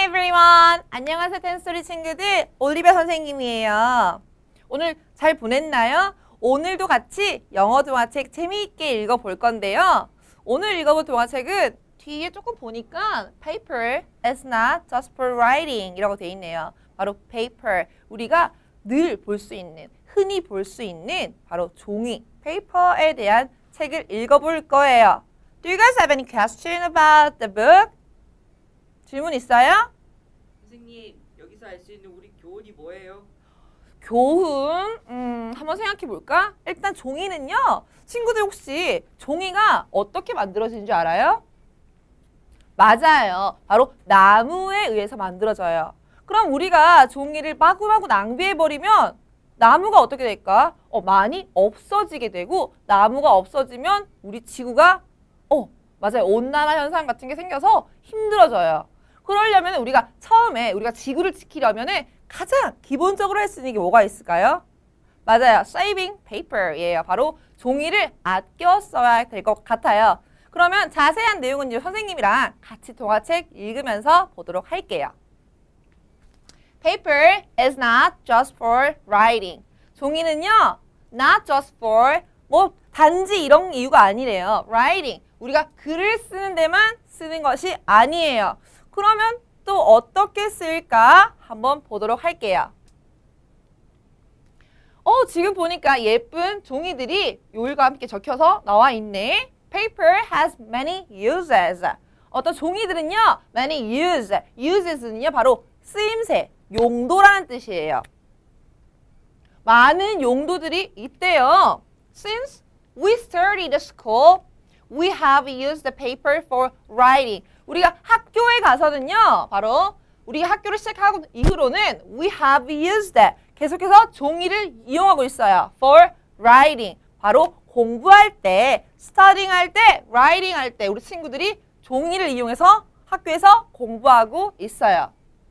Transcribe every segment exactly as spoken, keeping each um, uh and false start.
everyone! 안녕하세요, 텐스토리 친구들. 올리비아 선생님이에요. 오늘 잘 보냈나요? 오늘도 같이 영어 동화책 재미있게 읽어볼 건데요. 오늘 읽어볼 동화책은 뒤에 조금 보니까 paper is not just for writing 이라고 돼 있네요. 바로 paper, 우리가 늘 볼 수 있는, 흔히 볼 수 있는 바로 종이, paper에 대한 책을 읽어볼 거예요. Do you guys have any question about the book? 질문 있어요? 선생님, 여기서 알 수 있는 우리 교훈이 뭐예요? 교훈? 음, 한번 생각해 볼까? 일단 종이는요, 친구들 혹시 종이가 어떻게 만들어지는 줄 알아요? 맞아요. 바로 나무에 의해서 만들어져요. 그럼 우리가 종이를 마구마구 낭비해버리면 나무가 어떻게 될까? 어, 많이 없어지게 되고, 나무가 없어지면 우리 지구가 어, 맞아요. 온난화 현상 같은 게 생겨서 힘들어져요. 그러려면 우리가 처음에 우리가 지구를 지키려면 가장 기본적으로 할 수 있는 게 뭐가 있을까요? 맞아요. saving paper이에요. 바로 종이를 아껴 써야 될 것 같아요. 그러면 자세한 내용은 이제 선생님이랑 같이 동화책 읽으면서 보도록 할게요. Paper is not just for writing. 종이는요, not just for 뭐 단지 이런 이유가 아니래요. writing. 우리가 글을 쓰는 데만 쓰는 것이 아니에요. 그러면 또 어떻게 쓸까 한번 보도록 할게요. 어, 지금 보니까 예쁜 종이들이 요일과 함께 적혀서 나와 있네. Paper has many uses. 어떤 종이들은요, many use. uses는요, 바로 쓰임새, 용도라는 뜻이에요. 많은 용도들이 있대요. Since we started school, we have used the paper for writing. 우리가 학교에 가서는요, 바로 우리가 학교를 시작하고 이후로는 we have used it. 계속해서 종이를 이용하고 있어요. for writing. 바로 공부할 때, studying 할 때, writing 할 때 우리 친구들이 종이를 이용해서 학교에서 공부하고 있어요.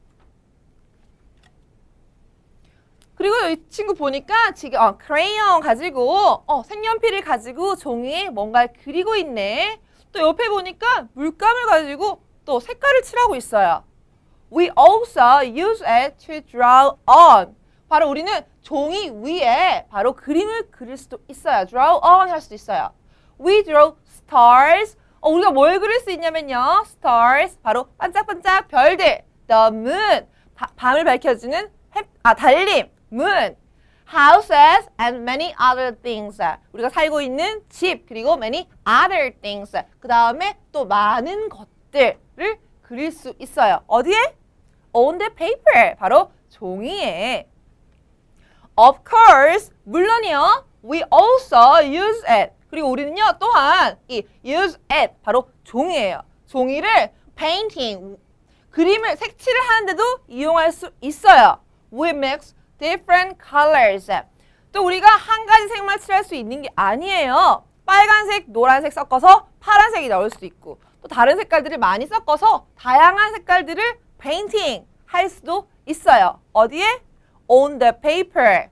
그리고 이 친구 보니까 지금 어, crayon 가지고 어, 색연필을 가지고 종이에 뭔가를 그리고 있네. 또 옆에 보니까 물감을 가지고 또 색깔을 칠하고 있어요. We also use it to draw on. 바로 우리는 종이 위에 바로 그림을 그릴 수도 있어요. draw on 할 수도 있어요. We draw stars. 어, 우리가 뭘 그릴 수 있냐면요. stars, 바로 반짝반짝 별들. The moon, 바, 밤을 밝혀주는 햇, 아, 달림. moon, houses and many other things. 우리가 살고 있는 집, 그리고 many other things. 그 다음에 또 많은 것들을 그릴 수 있어요. 어디에? On the paper. 바로 종이에. Of course, 물론이요. We also use it. 그리고 우리는요, 또한 이 use it, 바로 종이에요. 종이를 painting, 그림을 색칠을 하는데도 이용할 수 있어요. We mix different colors. 또 우리가 한 가지 색만 칠할 수 있는 게 아니에요. 빨간색, 노란색 섞어서 파란색이 나올 수 있고, 또 다른 색깔들을 많이 섞어서 다양한 색깔들을 페인팅 할 수도 있어요. 어디에? On the paper.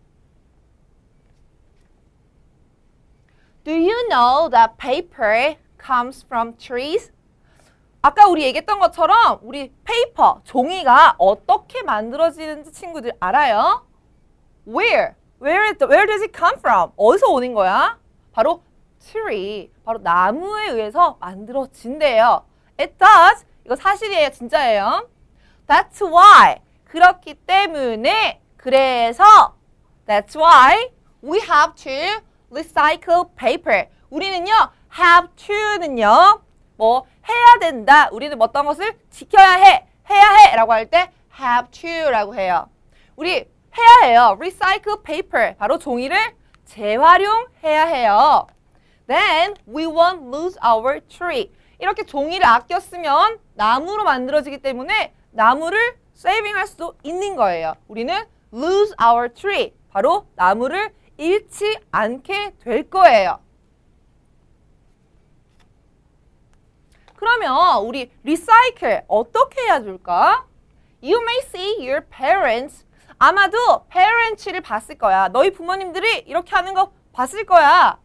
Do you know that paper comes from trees? 아까 우리 얘기했던 것처럼 우리 페이퍼, 종이가 어떻게 만들어지는지 친구들 알아요? Where? Where, where does it come from? 어디서 오는 거야? 바로 tree, 바로 나무에 의해서 만들어진대요. It does. 이거 사실이에요. 진짜예요. That's why. 그렇기 때문에, 그래서 That's why we have to recycle paper. 우리는요, have to는요, 뭐 해야 된다. 우리는 어떤 것을 지켜야 해. 해야 해 라고 할 때 have to 라고 해요. 우리 해야 해요. recycle paper. 바로 종이를 재활용해야 해요. Then we won't lose our tree. 이렇게 종이를 아껴 쓰면 나무로 만들어지기 때문에 나무를 saving 할 수도 있는 거예요. 우리는 lose our tree. 바로 나무를 잃지 않게 될 거예요. 그러면 우리 recycle 어떻게 해야 될까? You may see your parents. 아마도 parents를 봤을 거야. 너희 부모님들이 이렇게 하는 거 봤을 거야.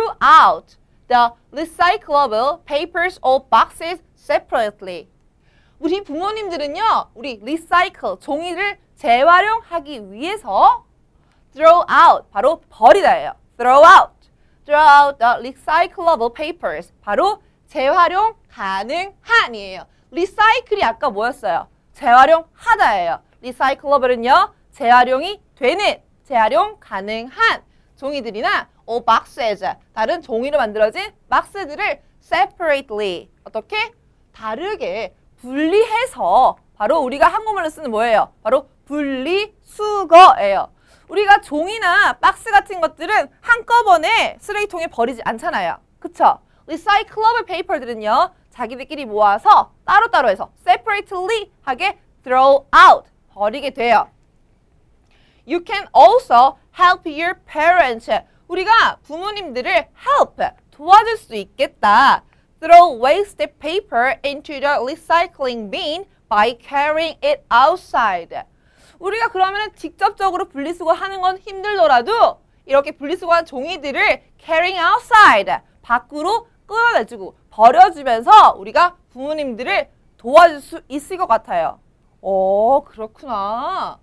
Throughout the recyclable papers or boxes separately. 우리 부모님들은요, 우리 recycle, 종이를 재활용하기 위해서 throw out, 바로 버리다예요. throw out. throw out the recyclable papers. 바로 재활용 가능한이에요. 리사이클이 아까 뭐였어요? 재활용하다예요. recyclable은요, 재활용이 되는, 재활용 가능한 종이들이나 or boxes, 다른 종이로 만들어진 박스들을 separately, 어떻게? 다르게 분리해서, 바로 우리가 한국말로 쓰는 뭐예요? 바로 분리수거예요. 우리가 종이나 박스 같은 것들은 한꺼번에 쓰레기통에 버리지 않잖아요. 그쵸? recyclable paper들은요, 자기들끼리 모아서 따로따로 해서 separately 하게 throw out, 버리게 돼요. You can also help your parents. 우리가 부모님들을 help, 도와줄 수 있겠다. Throw waste paper into the recycling bin by carrying it outside. 우리가 그러면 직접적으로 분리수거하는 건 힘들더라도 이렇게 분리수거한 종이들을 carrying outside, 밖으로 끌어내주고 버려주면서 우리가 부모님들을 도와줄 수 있을 것 같아요. 오, 그렇구나.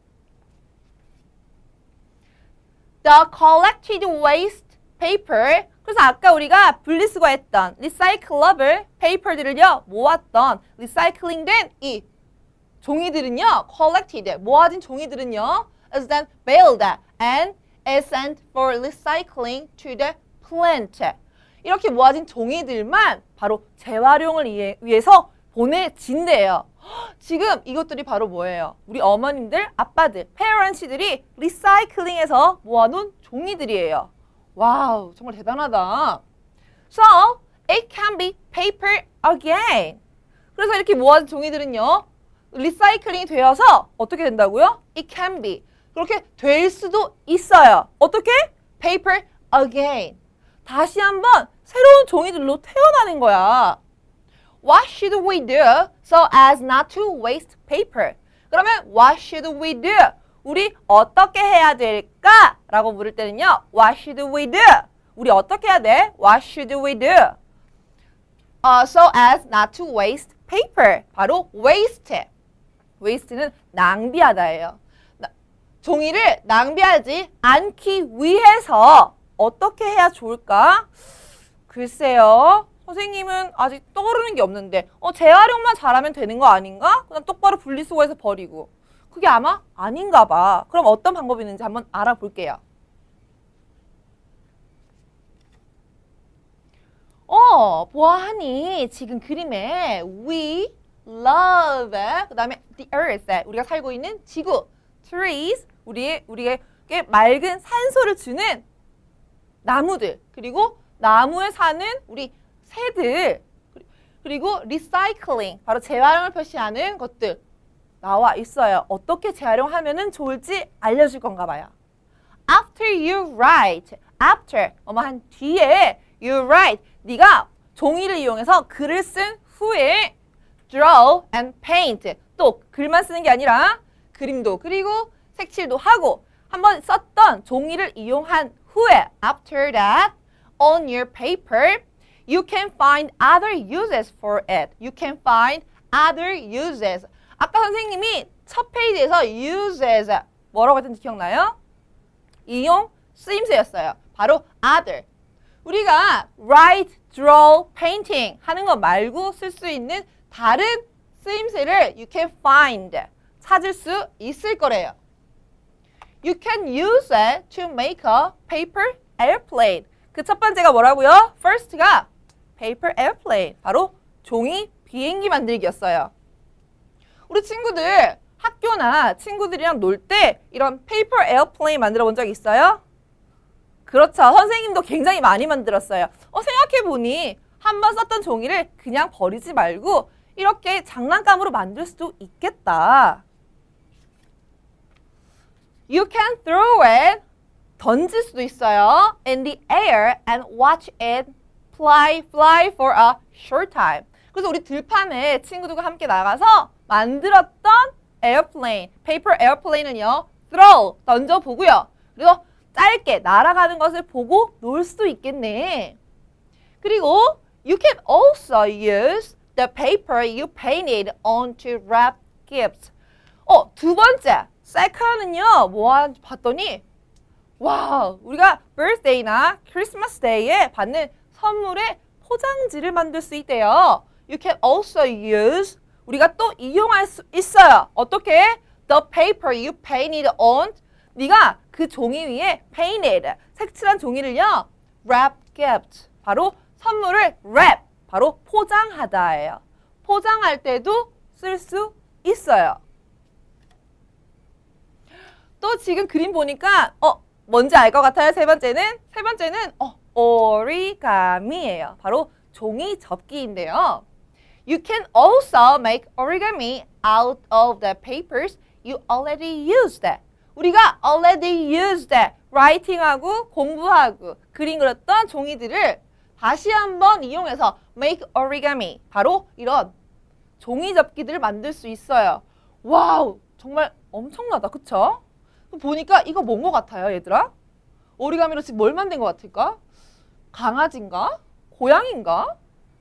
The collected waste paper. 그래서 아까 우리가 분리수거했던 recyclable paper들을요, 모았던 리사이클링된 이 종이들은요, collected, 모아진 종이들은요, is then baled and is sent for recycling to the plant. 이렇게 모아진 종이들만 바로 재활용을 위해서 보내진대요. 지금 이것들이 바로 뭐예요? 우리 어머님들, 아빠들, parents들이 리사이클링해서 모아놓은 종이들이에요. 와우, 정말 대단하다. So, it can be paper again. 그래서 이렇게 모아진 종이들은요, 리사이클링이 되어서 어떻게 된다고요? It can be. 그렇게 될 수도 있어요. 어떻게? Paper again. 다시 한번 새로운 종이들로 태어나는 거야. What should we do so as not to waste paper? 그러면 what should we do? 우리 어떻게 해야 될까? 라고 물을 때는요. What should we do? 우리 어떻게 해야 돼? What should we do? Uh, so as not to waste paper. 바로 waste. waste는 낭비하다예요. 나, 종이를 낭비하지 않기 위해서 어떻게 해야 좋을까? 글쎄요. 선생님은 아직 떠오르는 게 없는데 어, 재활용만 잘하면 되는 거 아닌가? 그냥 똑바로 분리수거해서 버리고. 그게 아마 아닌가 봐. 그럼 어떤 방법이 있는지 한번 알아볼게요. 어, 보아하니 지금 그림에 we love, 그 다음에 the earth, 우리가 살고 있는 지구, trees, 우리, 우리에게 맑은 산소를 주는 나무들, 그리고 나무에 사는 우리 새들, 그리고 recycling, 바로 재활용을 표시하는 것들 나와 있어요. 어떻게 재활용하면 좋을지 알려줄 건가 봐요. After you write, after, 뭐뭐 한 뒤에 you write, 네가 종이를 이용해서 글을 쓴 후에 draw and paint, 또 글만 쓰는 게 아니라 그림도 그리고 색칠도 하고 한번 썼던 종이를 이용한 후에 after that, on your paper, you can find other uses for it. You can find other uses. 아까 선생님이 첫 페이지에서 uses 뭐라고 했는지 기억나요? 이용, 쓰임새였어요. 바로 other. 우리가 write, draw, painting 하는 거 말고 쓸 수 있는 다른 쓰임새를 you can find, 찾을 수 있을 거래요. You can use it to make a paper airplane. 그 첫 번째가 뭐라고요? first가 paper airplane, 바로 종이 비행기 만들기였어요. 우리 친구들 학교나 친구들이랑 놀 때 이런 paper airplane 만들어 본 적 있어요? 그렇죠. 선생님도 굉장히 많이 만들었어요. 어, 생각해보니 한 번 썼던 종이를 그냥 버리지 말고 이렇게 장난감으로 만들 수도 있겠다. You can throw it, 던질 수도 있어요. in the air and watch it fly, fly for a short time. 그래서 우리 들판에 친구들과 함께 나가서 만들었던 airplane, paper airplane은요, throw, 던져보고요. 그리고 짧게 날아가는 것을 보고 놀 수도 있겠네. 그리고 you can also use the paper you painted onto wrap gifts. 어, 두 번째, second은요, 뭐 하는지 봤더니, 와, 우리가 birthday나 크리스마스 데이에 받는 선물의 포장지를 만들 수 있대요. You can also use, 우리가 또 이용할 수 있어요. 어떻게? The paper you painted on, 네가 그 종이 위에 painted, 색칠한 종이를요, wrap gift, 바로 선물을 wrap, 바로 포장하다예요. 포장할 때도 쓸 수 있어요. 또 지금 그림 보니까 어 뭔지 알 것 같아요. 세 번째는 세 번째는 어 오리가미예요. 바로 종이 접기인데요. You can also make origami out of the papers you already used. 우리가 already used, writing하고 공부하고 그림 그렸던 종이들을 다시 한번 이용해서 make origami, 바로 이런 종이 접기들을 만들 수 있어요. 와우, 정말 엄청나다, 그쵸? 보니까 이거 뭔 것 같아요, 얘들아? 오리가미로 지금 뭘 만든 것 같을까? 강아지인가? 고양인가?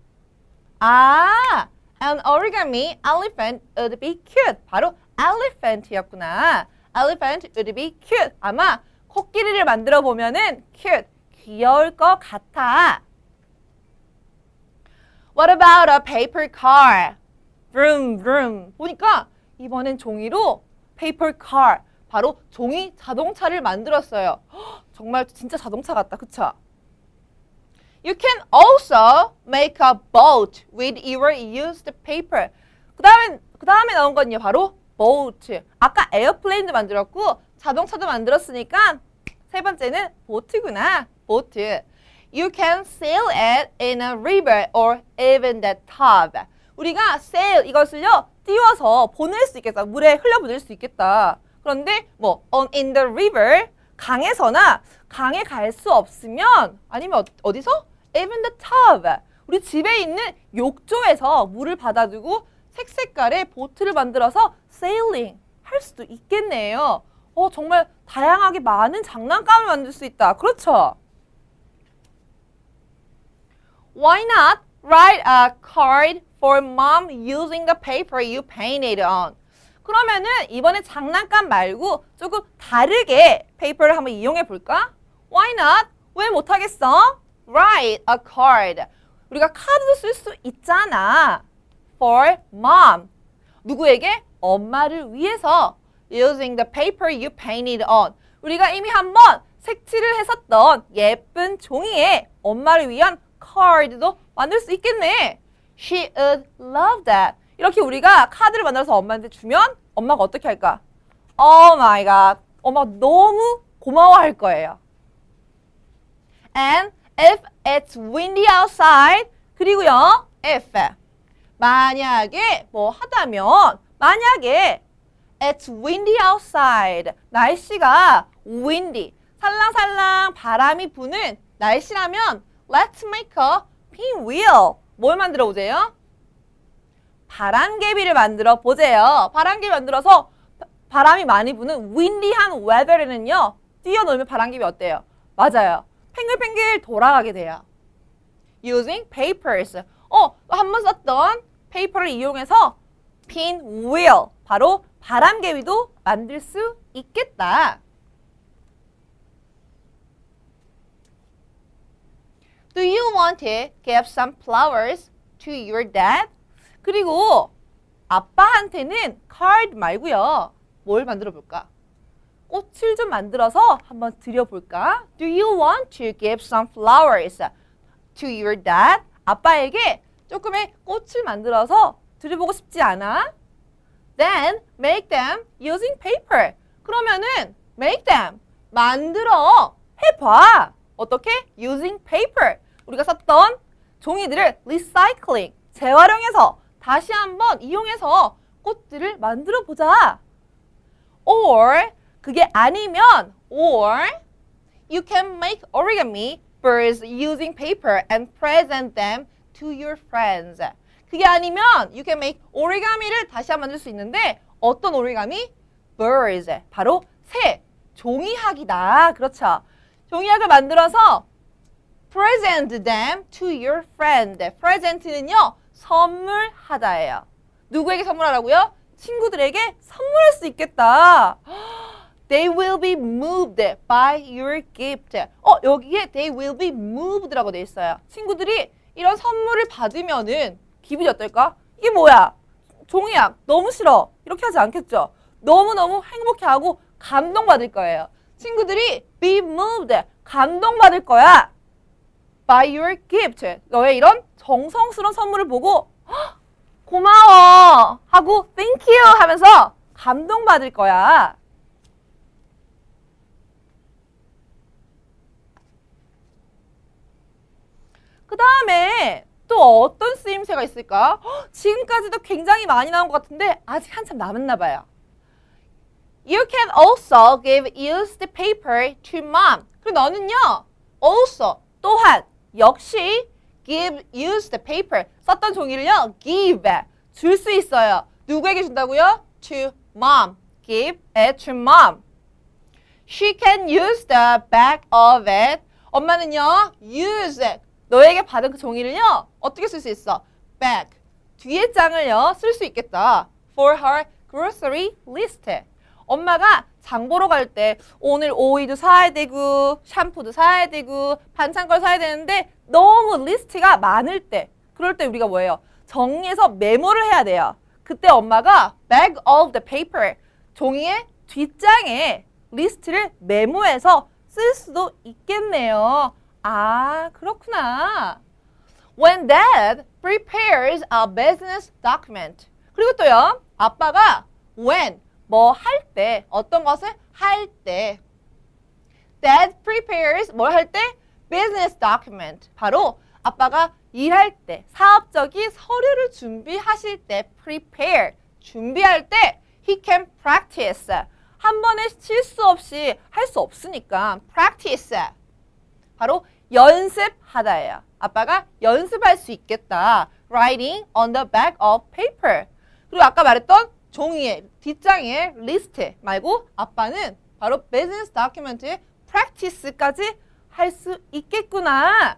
아, an origami elephant would be cute. 바로 elephant였구나. elephant would be cute. 아마 코끼리를 만들어 보면은 cute, 귀여울 것 같아. What about a paper car? vroom, vroom. 보니까 이번엔 종이로 paper car, 바로 종이 자동차를 만들었어요. 허, 정말 진짜 자동차 같다, 그쵸? You can also make a boat with your used paper. 그 다음에, 그 다음에 나온 건요, 바로 boat. 아까 에어플레인도 만들었고, 자동차도 만들었으니까, 세 번째는 보트구나, 보트. You can sail it in a river or even the tub. 우리가 sail, 이것을요, 띄워서 보낼 수 있겠다. 물에 흘려보낼 수 있겠다. 그런데 뭐 on in the river, 강에서나 강에 갈 수 없으면 아니면 어, 어디서? even the tub, 우리 집에 있는 욕조에서 물을 받아두고 색색깔의 보트를 만들어서 sailing 할 수도 있겠네요. 어, 정말 다양하게 많은 장난감을 만들 수 있다. 그렇죠? Why not write a card for mom using the paper you painted on? 그러면은 이번에 장난감 말고 조금 다르게 페이퍼를 한번 이용해 볼까? Why not? 왜 못하겠어? Write a card. 우리가 카드도 쓸 수 있잖아. For mom. 누구에게? 엄마를 위해서. Using the paper you painted on. 우리가 이미 한번 색칠을 했었던 예쁜 종이에 엄마를 위한 card도 만들 수 있겠네. She would love that. 이렇게 우리가 카드를 만들어서 엄마한테 주면 엄마가 어떻게 할까? Oh my god. 엄마가 너무 고마워할 거예요. And if it's windy outside, 그리고요, if 만약에 뭐 하다면 만약에 it's windy outside, 날씨가 windy, 살랑살랑 바람이 부는 날씨라면 let's make a pinwheel. 뭘 만들어 보세요? 바람개비를 만들어 보세요. 바람개비 만들어서 바람이 많이 부는 windy한 weather에는요, 뛰어놀면 바람개비 어때요? 맞아요. 팽글팽글 돌아가게 돼요. Using papers. 어, 한번 썼던 페이퍼를 이용해서 pinwheel, 바로 바람개비도 만들 수 있겠다. Do you want to give some flowers to your dad? 그리고 아빠한테는 card 말고요. 뭘 만들어 볼까? 꽃을 좀 만들어서 한번 드려볼까? Do you want to give some flowers to your dad? 아빠에게 조금의 꽃을 만들어서 드려보고 싶지 않아? Then make them using paper. 그러면은 make them, 만들어 해봐. 어떻게? Using paper. 우리가 썼던 종이들을 recycling, 재활용해서 다시 한번 이용해서 꽃들을 만들어 보자. Or 그게 아니면 or you can make origami birds using paper and present them to your friends. 그게 아니면 you can make origami를 다시 한번 만들 수 있는데 어떤 오리가미? birds, 바로 새, 종이학이다. 그렇죠? 종이학을 만들어서 present them to your friend. present는요, 선물하다예요. 누구에게 선물하라고요? 친구들에게 선물할 수 있겠다. They will be moved by your gift. 어, 여기에 they will be moved라고 돼 있어요. 친구들이 이런 선물을 받으면은 기분이 어떨까? 이게 뭐야? 종이야. 너무 싫어. 이렇게 하지 않겠죠? 너무너무 행복해하고 감동받을 거예요. 친구들이 be moved, 감동받을 거야. By your gift. 너의 이런 정성스러운 선물을 보고 고마워 하고 thank you 하면서 감동받을 거야. 그 다음에 또 어떤 쓰임새가 있을까? 허, 지금까지도 굉장히 많이 나온 것 같은데 아직 한참 남았나 봐요. You can also give used paper to mom. 그리고 너는요, also, 또한, 역시 give used paper, 썼던 종이를요, give, 줄 수 있어요. 누구에게 준다고요? To mom. Give it to mom. She can use the back of it. 엄마는요, use it. 너에게 받은 그 종이를요, 어떻게 쓸 수 있어? back. 뒤에 장을요, 쓸 수 있겠다. For her grocery list. 엄마가 장 보러 갈 때 오늘 오이도 사야 되고 샴푸도 사야 되고 반찬 걸 사야 되는데 너무 리스트가 많을 때 그럴 때 우리가 뭐예요? 정리해서 메모를 해야 돼요. 그때 엄마가 bag of the paper 종이의 뒷장에 리스트를 메모해서 쓸 수도 있겠네요. 아, 그렇구나. When dad prepares a business document. 그리고 또요. 아빠가 when 뭐 할 때, 어떤 것을 할 때. Dad prepares 뭘 할 때? Business document. 바로 아빠가 일할 때, 사업적인 서류를 준비하실 때 prepare, 준비할 때 he can practice. 한 번에 실수 없이 할 수 없으니까 practice. 바로 연습하다예요. 아빠가 연습할 수 있겠다. Writing on the back of paper. 그리고 아까 말했던 종이에 뒷장에 리스트 말고 아빠는 바로 비즈니스 다큐멘트의 프랙티스까지 할 수 있겠구나.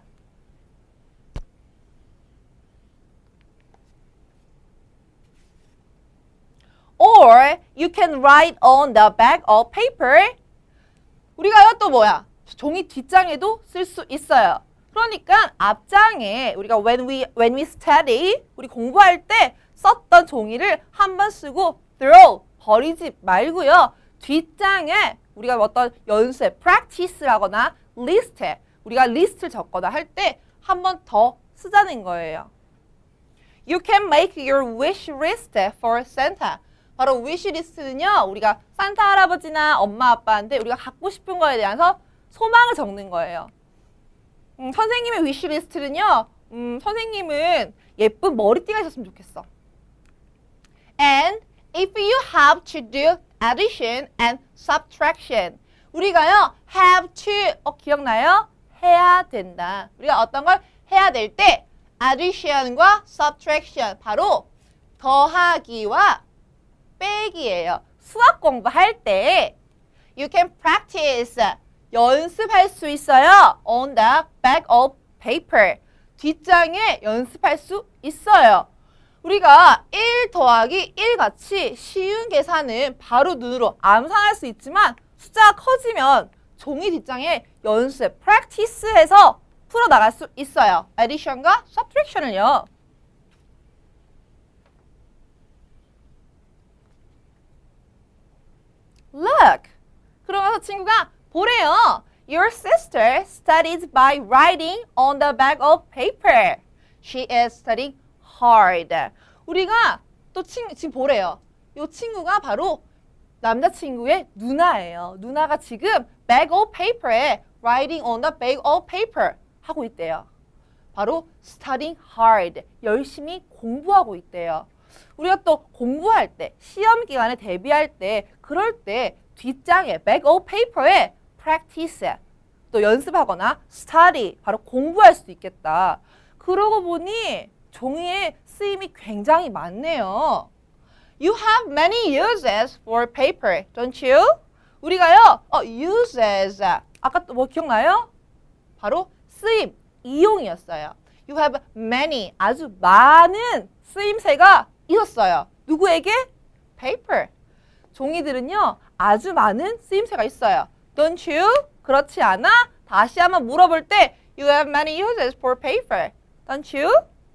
Or you can write on the back of paper. 우리가요 또 뭐야? 종이 뒷장에도 쓸 수 있어요. 그러니까 앞장에 우리가 when we when we study 우리 공부할 때 썼던 종이를 한번 쓰고 throw 버리지 말고요. 뒷장에 우리가 어떤 연습 practice라거나 list 우리가 리스트를 적거나 할 때 한 번 더 쓰자는 거예요. You can make your wish list for Santa. 바로 wish list는요. 우리가 산타 할아버지나 엄마 아빠한테 우리가 갖고 싶은 거에 대해서 소망을 적는 거예요. 음, 선생님의 wish list는요. 음, 선생님은 예쁜 머리띠가 있었으면 좋겠어. And if you have to do addition and subtraction. 우리가요, have to, 어, 기억나요? 해야 된다. 우리가 어떤 걸 해야 될 때, addition과 subtraction, 바로 더하기와 빼기예요. 수학 공부할 때, you can practice, 연습할 수 있어요. on the back of paper. 뒷장에 연습할 수 있어요. 우리가 일 더하기 일 같이 쉬운 계산은 바로 눈으로 암산할 수 있지만 숫자가 커지면 종이 뒷장에 연습, practice해서 풀어나갈 수 있어요. addition과 subtraction을요. Look! 그러면서 친구가 보래요. Your sister studies by writing on the back of paper. She is studying hard. 우리가 또 친, 지금 보래요. 이 친구가 바로 남자친구의 누나예요. 누나가 지금 bag of paper에 writing on the bag of paper 하고 있대요. 바로 studying hard. 열심히 공부하고 있대요. 우리가 또 공부할 때, 시험 기간에 대비할 때, 그럴 때 뒷장에 bag of paper에 practice, 또 연습하거나 study, 바로 공부할 수도 있겠다. 그러고 보니 종이에 쓰임이 굉장히 많네요. You have many uses for paper, don't you? 우리가요, 어, uses, 아까 또 뭐 기억나요? 바로 쓰임, 이용이었어요. You have many. 아주 많은 쓰임새가 있었어요. 누구에게? Paper. 종이들은요. 아주 많은 쓰임새가 있어요. Don't you? 그렇지 않아? 다시 한번 물어볼 때 You have many uses for paper. Don't you?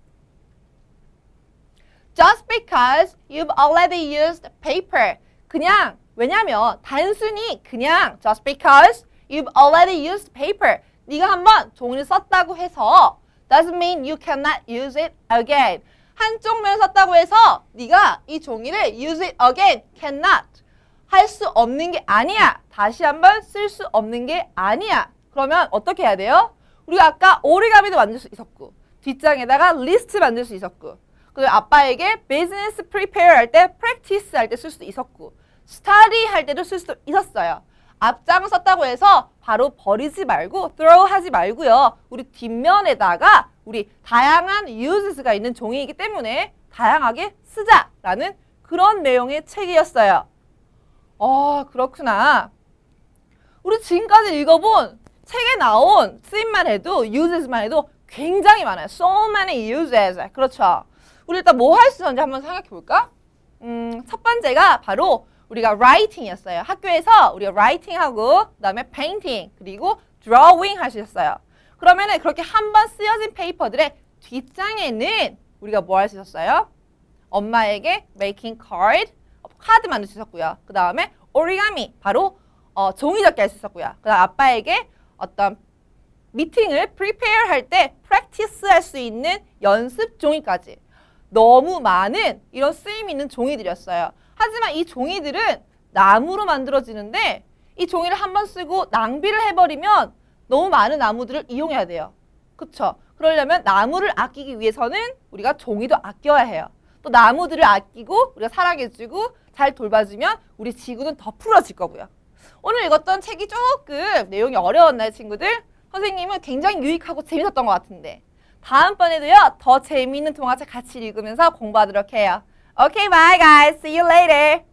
Just because you've already used paper. 그냥 왜냐면 단순히 그냥 just because you've already used paper. 네가 한번 종이를 썼다고 해서 doesn't mean you cannot use it again. 한쪽 면 썼다고 해서 네가 이 종이를 use it again cannot 할 수 없는 게 아니야. 다시 한번 쓸 수 없는 게 아니야. 그러면 어떻게 해야 돼요? 우리가 아까 오리가미도 만들 수 있었고 뒷장에다가 리스트 만들 수 있었고 그리고 아빠에게 business prepare 할 때 practice 할 때 쓸 수도 있었고 study 할 때도 쓸 수도 있었어요. 앞장을 썼다고 해서 바로 버리지 말고 throw 하지 말고요. 우리 뒷면에다가 우리 다양한 uses가 있는 종이이기 때문에 다양하게 쓰자라는 그런 내용의 책이었어요. 어, 그렇구나. 우리 지금까지 읽어본 책에 나온 쓰임만 해도 uses만 해도 굉장히 많아요. So many uses. 그렇죠. 우리 일단 뭐 할 수 있는지 한번 생각해 볼까? 음, 첫 번째가 바로 우리가 writing이었어요. 학교에서 우리가 writing하고 그다음에 painting 그리고 drawing 할 수 있었어요. 그러면은 그렇게 한 번 쓰여진 페이퍼들의 뒷장에는 우리가 뭐 할 수 있었어요? 엄마에게 making card, 카드 만들 수 있었고요. 그 다음에 origami, 바로 어, 종이 접기 할 수 있었고요. 그 다음 아빠에게 어떤 미팅을 prepare 할 때 practice 할 수 있는 연습 종이까지 너무 많은 이런 쓰임 있는 종이들이었어요. 하지만 이 종이들은 나무로 만들어지는데 이 종이를 한번 쓰고 낭비를 해버리면 너무 많은 나무들을 이용해야 돼요. 그쵸? 그러려면 나무를 아끼기 위해서는 우리가 종이도 아껴야 해요. 또 나무들을 아끼고 우리가 사랑해주고 잘 돌봐주면 우리 지구는 더 푸르러질 거고요. 오늘 읽었던 책이 조금 내용이 어려웠나요, 친구들? 선생님은 굉장히 유익하고 재밌었던 것 같은데 다음번에도요 더 재미있는 동화책 같이 읽으면서 공부하도록 해요. Okay, bye guys. See you later.